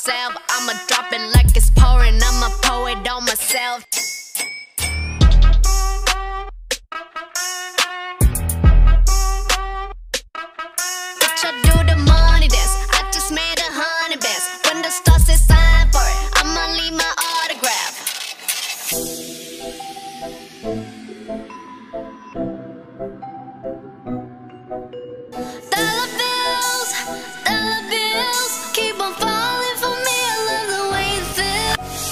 myself. I'ma drop it like it's pouring. I'ma pour it on myself. Bitch, I do the money dance. I just made 100 bands. When the stars say sign for it, I'ma leave my autograph. Dollar bills, keep on falling for me. I love the way you feel.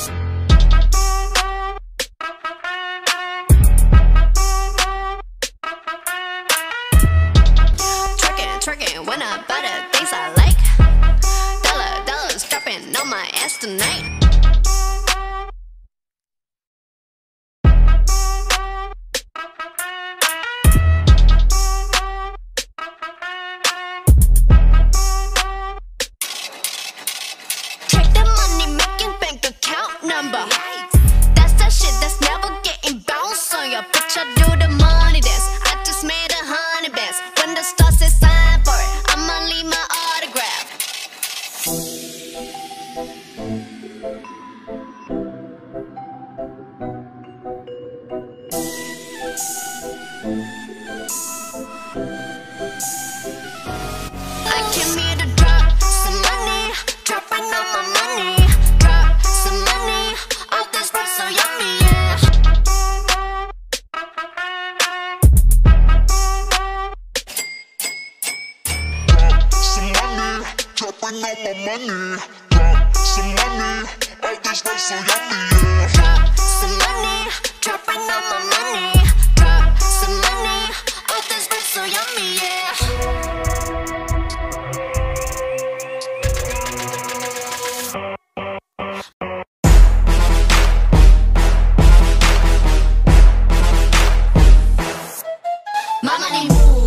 Twerking when I buy the things I like. Dollars dropping on my ass tonight. That's that shit that's never getting bounced on ya. Bitch, I do the money dance. I just made 100 bands. When the stars say sign for it, I'ma leave my autograph. I came here to drop some money, dropping all my money. So yummy, yeah. Drop some money, dropping all my money. Drop some money, all this stuff so yummy, yeah. Drop some money, dropping all my money. Drop some money, all this stuff so yummy, yeah. My money move.